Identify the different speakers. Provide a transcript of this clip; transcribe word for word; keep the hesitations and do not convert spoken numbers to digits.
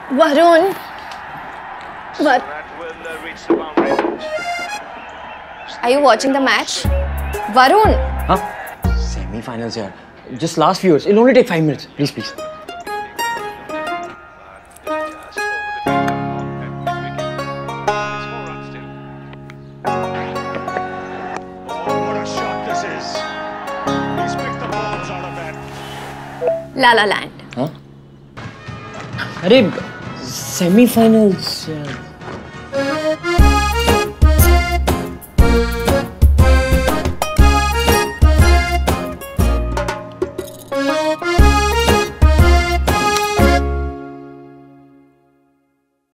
Speaker 1: Varun. What? Are you watching the match? Varun.
Speaker 2: Huh? Semi-finals here. Just last few years. It'll only take five minutes. Please, please.
Speaker 1: La La Land.
Speaker 2: Huh? Arey, semi-finals.